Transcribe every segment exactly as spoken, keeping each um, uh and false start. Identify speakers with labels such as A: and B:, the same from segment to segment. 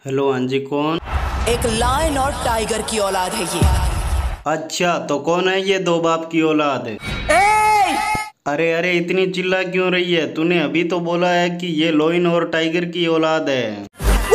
A: Hello, हाँ जी, कौन?
B: एक लायन और टाइगर की औलाद है ये।
A: अच्छा, तो कौन है ये दो बाप की औलाद? अरे अरे, इतनी चिल्ला क्यों रही है? तूने अभी तो बोला है कि ये लोइन और टाइगर की औलाद है।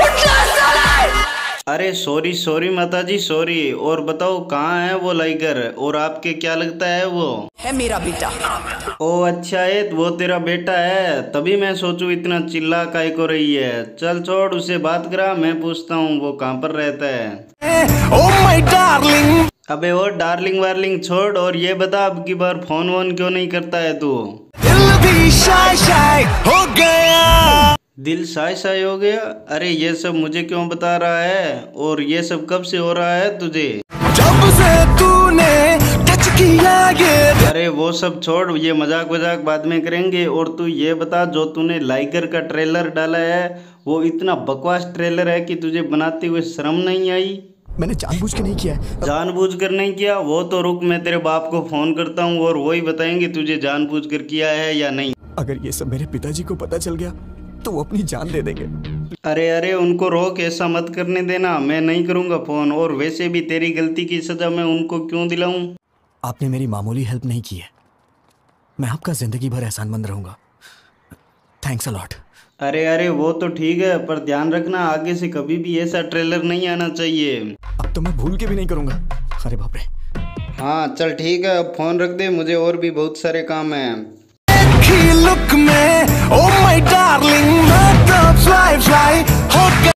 A: अरे सॉरी सॉरी माता जी, सॉरी। और बताओ, कहाँ है वो लाइगर और आपके क्या लगता है वो?
B: है मेरा बेटा।
A: ओ अच्छा है, वो तेरा बेटा है। तभी मैं सोचूं इतना चिल्ला काहे को रही है। चल छोड़, उसे बात करा, मैं पूछता हूँ वो कहाँ पर रहता है।
C: Oh my darling.
A: अबे वो डार्लिंग वार्लिंग छोड़, और ये बता अब की बार फोन वोन क्यों नहीं करता है तू?
C: दिल भी शाय शाय हो गया।
A: दिल साय साय हो गया? अरे ये सब मुझे क्यों बता रहा है? और ये सब कब से हो रहा है तुझे?
C: जब से तूने टच किया ये।
A: अरे वो सब छोड़, ये मजाक वजाक बाद में करेंगे। और तू ये बता, जो तूने लाइगर का ट्रेलर डाला है वो इतना बकवास ट्रेलर है कि तुझे बनाते हुए शर्म नहीं आई?
C: मैंने जानबूझ के नहीं किया है।
A: जानबूझ कर नहीं किया? वो तो रुक, मैं तेरे बाप को फोन करता हूँ और वही बताएंगे तुझे जानबूझ कर किया है या नहीं।
C: अगर ये सब मेरे पिताजी को पता चल गया तो वो अपनी जान दे देंगे।
A: अरे अरे, उनको रोक, ऐसा मत करने देना। मैं नहीं करूँगा फोन, और वैसे भी तेरी गलती की सजा मैं उनको क्यों दिलाऊं?
C: आपने मेरी मामूली हेल्प नहीं की है, मैं आपका जिंदगी भर एहसानमंद रहूंगा। Thanks a lot.
A: अरे अरे, वो तो ठीक है, पर ध्यान रखना आगे से कभी भी ऐसा ट्रेलर नहीं आना चाहिए।
C: अब तो मैं भूल के भी नहीं करूंगा। अरे बाप रे।
A: हाँ चल ठीक है, अब फोन रख दे, मुझे और भी बहुत सारे काम हैं।
C: लुक में ओ माय डार्लिंग, मैं तो फ्लाई फ्लाई हो गया।